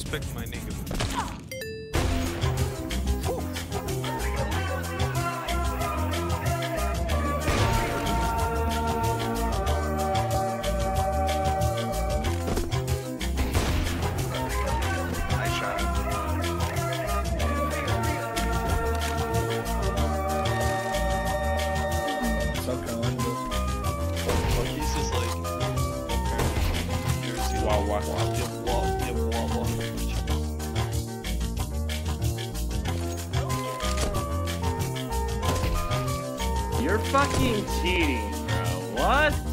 respect my nigga. Nice shot. South Carolina. He's just like, Wow, wow. You're fucking cheating, bro. What?